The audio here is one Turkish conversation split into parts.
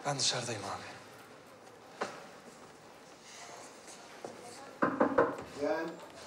Ben dışarıdayım abi. Gel.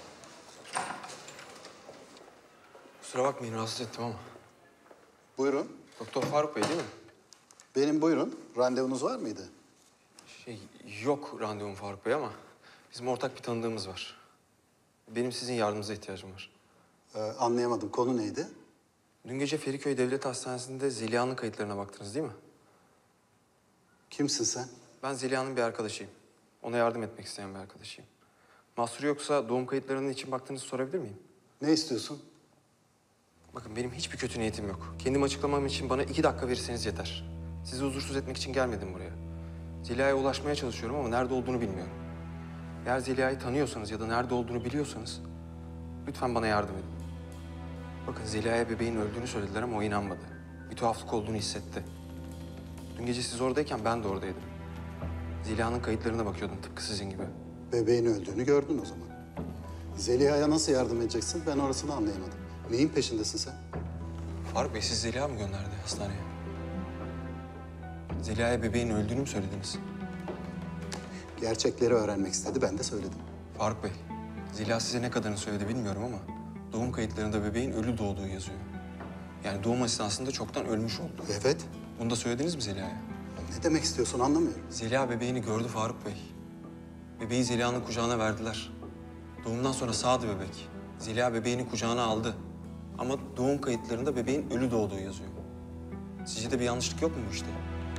Kusura bakmayın, rahatsız ettim ama. Buyurun. Doktor Faruk Bey değil mi? Benim buyurun. Randevunuz var mıydı? Yok randevum Faruk Bey ama bizim ortak bir tanıdığımız var. Benim sizin yardımınıza ihtiyacım var. Anlayamadım. Konu neydi? Dün gece Feriköy Devlet Hastanesi'nde Zeliha'nın kayıtlarına baktınız değil mi? Kimsin sen? Ben Zeliha'nın bir arkadaşıyım. Ona yardım etmek isteyen bir arkadaşıyım. Mahsuru yoksa doğum kayıtlarının için baktığınızı sorabilir miyim? Ne istiyorsun? Bakın benim hiçbir kötü niyetim yok. Kendim açıklamam için bana 2 dakika verirseniz yeter. Sizi huzursuz etmek için gelmedim buraya. Zeliha'ya ulaşmaya çalışıyorum ama nerede olduğunu bilmiyorum. Eğer Zeliha'yı tanıyorsanız ya da nerede olduğunu biliyorsanız lütfen bana yardım edin. Bakın Zeliha'ya bebeğin öldüğünü söylediler ama o inanmadı. Bir tuhaflık olduğunu hissetti. Dün gece siz oradayken ben de oradaydım. Zeliha'nın kayıtlarına bakıyordum tıpkı sizin gibi. Bebeğin öldüğünü gördün o zaman. Zeliha'ya nasıl yardım edeceksin? Ben orasını anlayamadım. Neyin peşindesin sen? Faruk Bey siz Zeliha mı gönderdi hastaneye? Zeliha'ya bebeğin öldüğünü mü söylediniz? Gerçekleri öğrenmek istedi. Ben de söyledim. Faruk Bey, Zeliha size ne kadarını söyledi bilmiyorum ama doğum kayıtlarında bebeğin ölü doğduğu yazıyor. Yani doğum esnasında çoktan ölmüş oldu. Evet. Bunu da söylediniz mi Zeliha'ya? Ne demek istiyorsun anlamıyorum. Zeliha bebeğini gördü Faruk Bey. Bebeği Zeliha'nın kucağına verdiler. Doğumdan sonra sağdı bebek. Zeliha bebeğini kucağına aldı. Ama doğum kayıtlarında bebeğin ölü doğduğu yazıyor. Sizce de bir yanlışlık yok mu bu işte?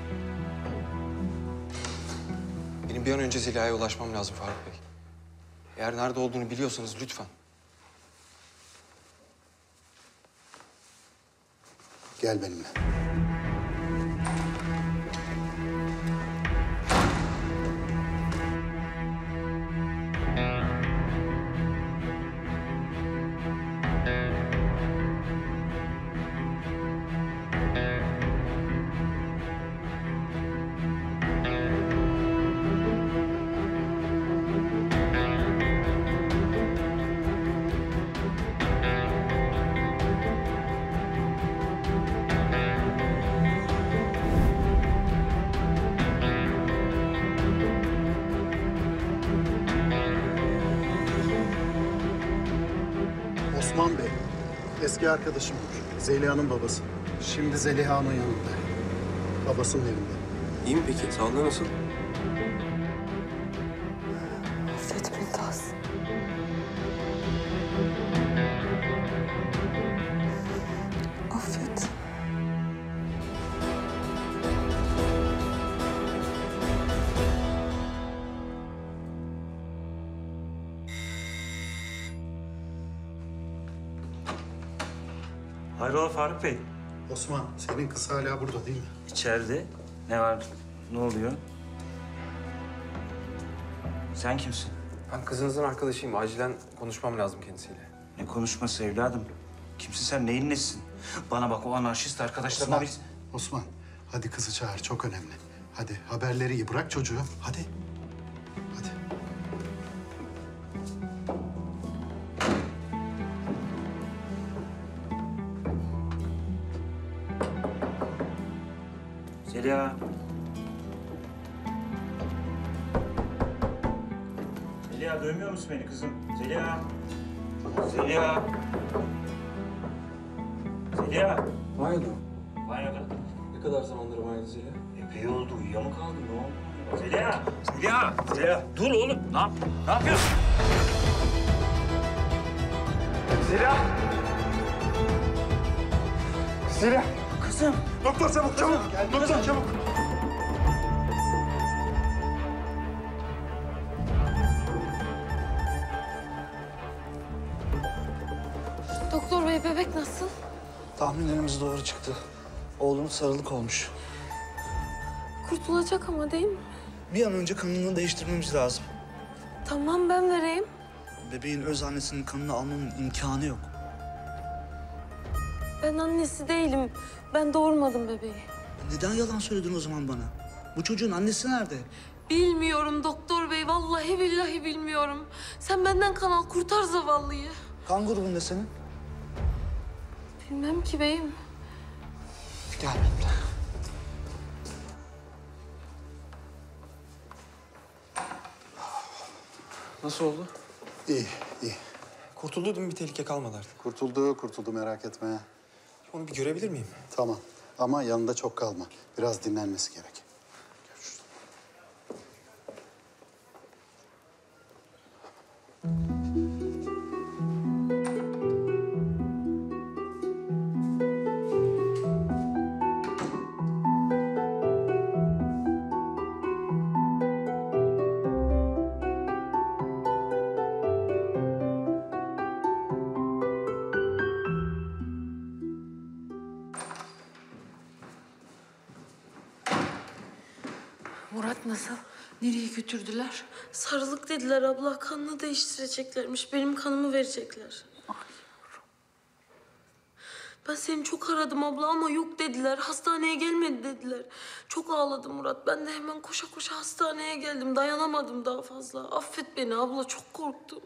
Benim bir an önce Zeliha'ya ulaşmam lazım Faruk Bey. Eğer nerede olduğunu biliyorsanız lütfen. Gel benimle. Osman Bey, eski arkadaşım. Zeliha'nın babası. Şimdi Zeliha'nın yanında. Babasının evinde. İyi mi peki? Sağlığı nasıl? Affet Mümtaz. Affet. Hayrola Faruk Bey? Osman, senin kız hala burada değil mi? İçeride. Ne var? Ne oluyor? Sen kimsin? Ben kızınızın arkadaşıyım. Acilen konuşmam lazım kendisiyle. Ne konuşması evladım? Kimsin sen? Neyin nesisin? Bana bak o anarşist arkadaşlarına biz... Osman, hadi kızı çağır. Çok önemli. Hadi haberleri iyi. Bırak çocuğu. Hadi. Hadi. Zeliha. Zeliha duymuyor musun beni kızım? Zeliha. Zeliha. Zeliha. Banyoda. Banyoda. Ne kadar zamandır banyoda Zeliha? Epey oldu. Uyuya mı kaldın? Ne oldu? Zeliha. Zeliha. Zeliha. Dur oğlum. Ne yapıyorsun? Zeliha. Zeliha. Kızım. Doktor çabuk, çabuk. Doktor çabuk. Doktor bey bebek nasıl? Tahminlerimiz doğru çıktı. Oğlunuz sarılık olmuş. Kurtulacak ama değil mi? Bir an önce kanını değiştirmemiz lazım. Tamam ben vereyim. Bebeğin öz annesinin kanını almanın imkanı yok. Ben annesi değilim. Ben doğurmadım bebeği. Neden yalan söyledin o zaman bana? Bu çocuğun annesi nerede? Bilmiyorum doktor bey. Vallahi billahi bilmiyorum. Sen benden kan al kurtar zavallıyı. Kan grubun ne senin? Bilmem ki beyim. Gel benimle. Nasıl oldu? İyi, iyi. Kurtuldu değil mi? Bir tehlike kalmadı artık. Kurtuldu merak etme. Onu bir görebilir miyim? Tamam ama yanında çok kalma. Biraz dinlenmesi gerek. Görüşürüz. Murat nasıl? Nereye götürdüler? Sarılık dediler abla. Kanını değiştireceklermiş. Benim kanımı verecekler. Ben seni çok aradım abla ama yok dediler. Hastaneye gelmedi dediler. Çok ağladım Murat. Ben de hemen koşa koşa hastaneye geldim. Dayanamadım daha fazla. Affet beni abla. Çok korktum.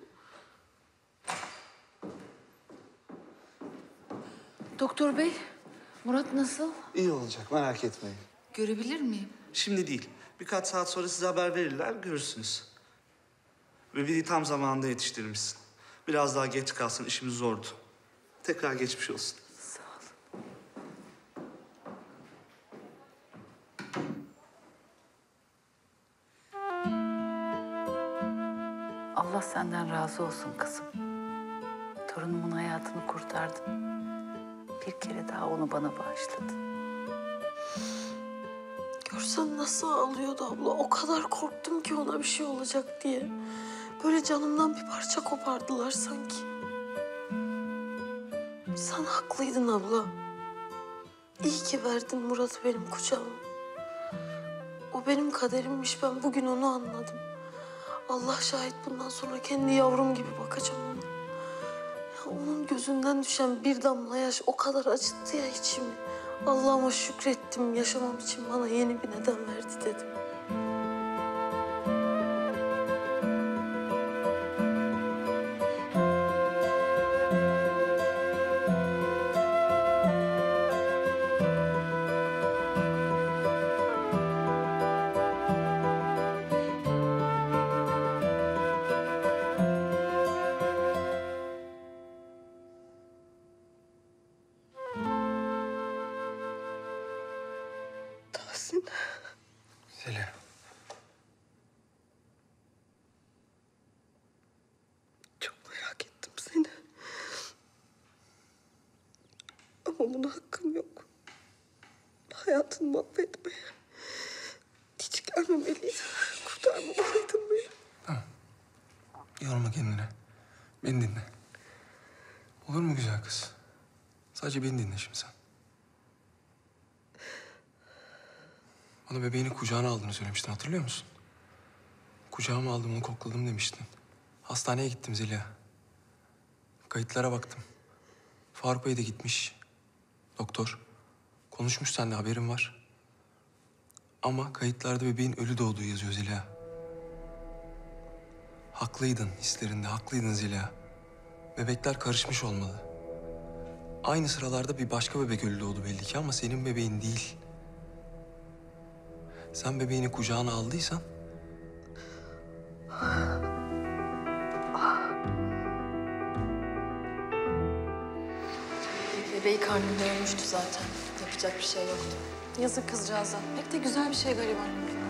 Doktor bey, Murat nasıl? İyi olacak, merak etmeyin. Görebilir miyim? Şimdi değil. Birkaç saat sonra size haber verirler, görürsünüz. Bebeği tam zamanında yetiştirmişsin. Biraz daha geç kalsın, işimiz zordu. Tekrar geçmiş olsun. Sağ ol. Allah senden razı olsun kızım. Torunumun hayatını kurtardın. Bir kere daha onu bana bağışladın. Görsen nasıl ağlıyordu abla. O kadar korktum ki ona bir şey olacak diye. Böyle canımdan bir parça kopardılar sanki. Sen haklıydın abla. İyi ki verdin Murat'ı benim kucağıma. O benim kaderimmiş. Ben bugün onu anladım. Allah şahit bundan sonra kendi yavrum gibi bakacağım ona. Ya onun gözünden düşen bir damla yaş o kadar acıttı ya içimi. Allah'ıma şükrettim. Yaşamam için bana yeni bir neden verdi dedim. Tahsin. Zeliha. Çok merak ettim seni. Ama buna hakkım yok. Hayatını mahvetmeye. Hiç gelmemeliydim. Kurtarmamalıydın beni. Yorma kendini. Beni dinle. Olur mu güzel kız? Sadece beni dinle şimdi sen. Bana bebeğini kucağına aldığını söylemiştin, hatırlıyor musun? Kucağıma aldım, onu kokladım demiştin. Hastaneye gittim Zeliha. Kayıtlara baktım. Faruk Bey de gitmiş. Doktor. Konuşmuş seninle, haberim var. Ama kayıtlarda bebeğin ölü doğduğu yazıyor Zeliha. Haklıydın hislerinde, haklıydın Zeliha. Bebekler karışmış olmalı. Aynı sıralarda bir başka bebek ölü doğdu belli ki ama senin bebeğin değil. Sen bebeğini kucağına aldıysan... Bebeği karnında ölmüştü zaten. Yapacak bir şey yoktu. Yazık kızcağıza. Pek de güzel bir şey gariban.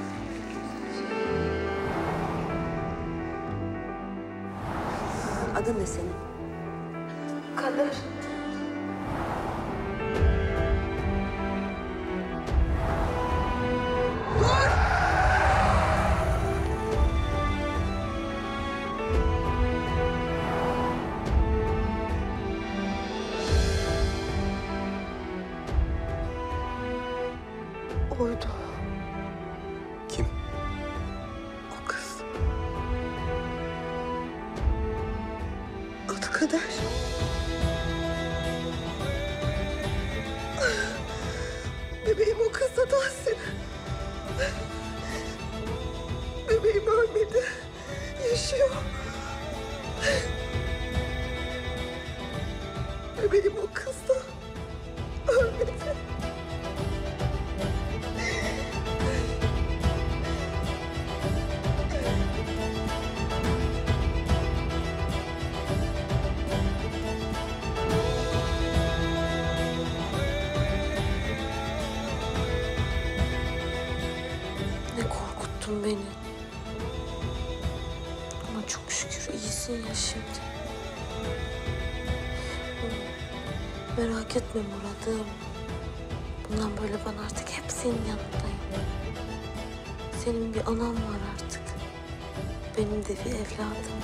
Adın ne senin? Kader. Oydu. Kim? O kız. Adı Kader. Bebeğim o kızda Tahsin. Bebeğim ölmedi. Yaşıyor. Bebeğim o kızda ölmedi. unuttun beni. Ama çok şükür iyisin ya şimdi. Merak etme Murat'ım. Bundan böyle ben artık hep senin yanındayım. Senin bir anan var artık. Benim de bir evladım.